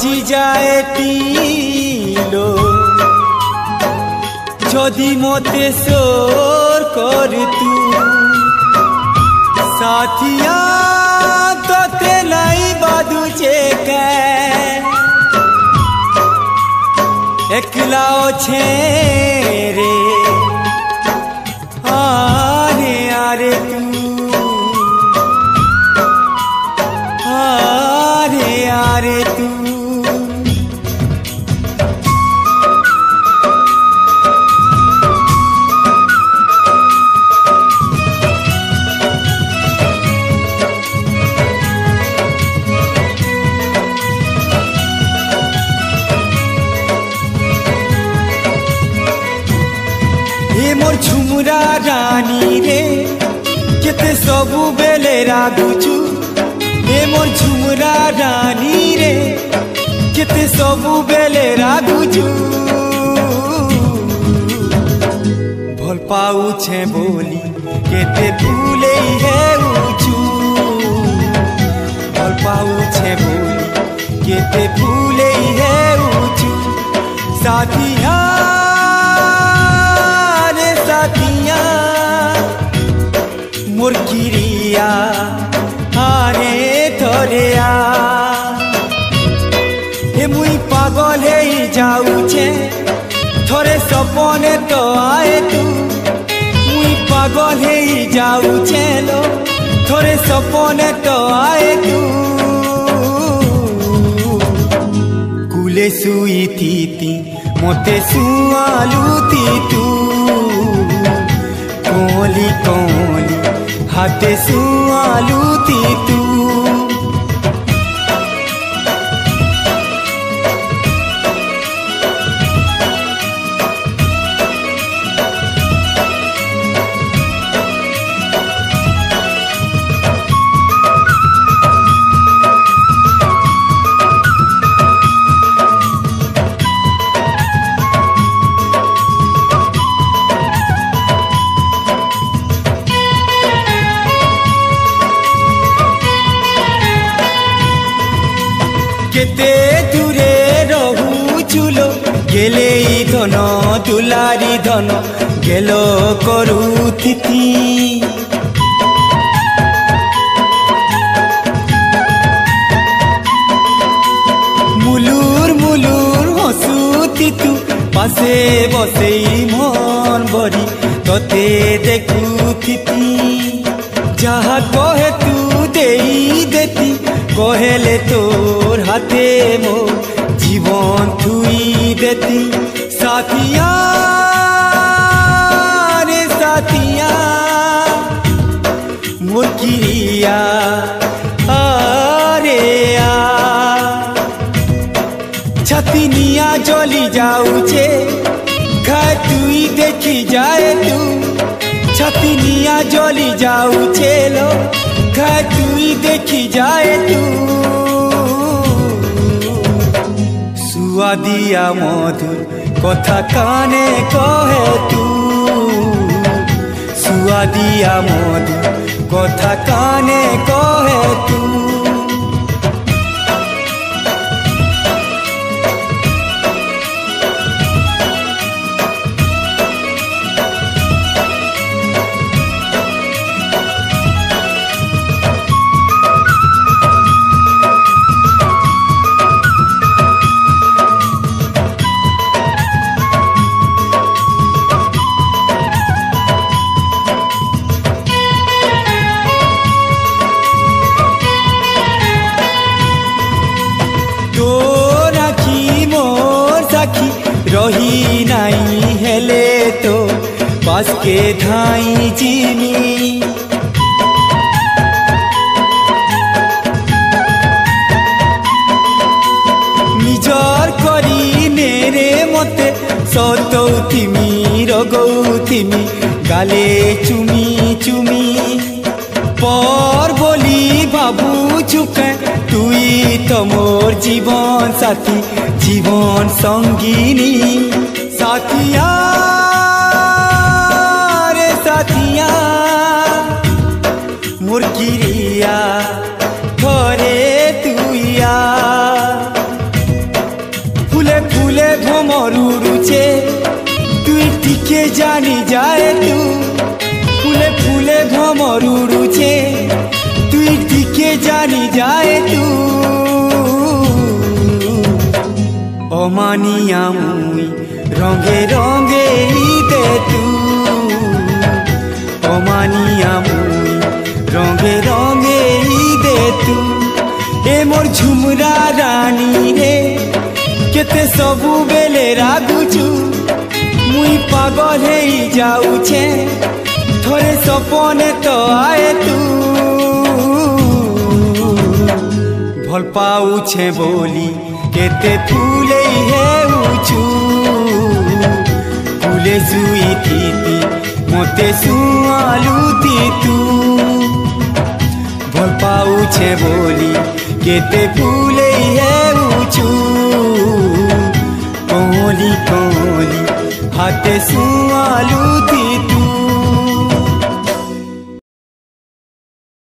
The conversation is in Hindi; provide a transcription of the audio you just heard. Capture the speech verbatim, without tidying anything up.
बची जाए तीलो जदि मते सोर कर तू साथिया तोते नहीं बादुचे के एकला छे रे आरे आरे तू आरे आरे तू मोर झुमुरा रानी रे केते सबु बेले रागुचु ए मोर झुमुरा रानी रे केते सबु बेले रागुचु भल पाऊ छे बोली केते फूले है उचु भल पाऊ छे बोली केते फूले है उचु साथिया साथिया मोर किरिया आरे थोरिया हे मुई पागल हे जाऊचे थोरे सपने तो आए तू मुई पागल हे जाऊचे लो थोरे सपने तो आए तू कुले सुई थी मोते सुआलू थी तू कोली कोली हाथे सुआलू थी तू केते दूरे रहू चुलो गेले धन दुलारी धन गेलो करू थिति मुलुर मुलुर हसुती तू पासे बसे मन भरी तोते देखू थिति जहा कहे तू देई देती कहेले तोर हाथे मो जीवन थुई देती साथिया रे साथिया मोर किरिया आरे आ छतिनिया जली जाऊचे घाय तुई देखी जाए तू छतिनिया जली जाऊचे लो घाय तुई देखी जाए तू सुआदिया मधुर कथा काने कहे तू सुआदिया मधुर कथा काने कहे तू रही नहीं हेले तो पास के धाई जीनी निजर करी नेरे मते सतौथिमी रगौथिमी गाले चुमी चुमी पर बोली भाबू चुके तुई तो मोर जीवन साथी जीवन संगीनी साथिया रे साथिया मोर किरिया थोरे तुइया जानी जाए तू फूले फूले भमर उड़ुचे तुई टिके जानी जाए तू अमानिया मुई रंगे रंगे दे तू अमानिया मुई रंगे रंगे दे तू ए मोर झुमरा रानी रे केते सबु बेले रागुचु मुई पागल हे जाऊछे थोड़े सपने तो आए तू भल पाऊछे बोली केते फूले हे उचू फूले सुई थी मोते सुआलुती तू भल पाऊछे बोली केते फूले हे उचू कोली कोली हाथे सुआलुती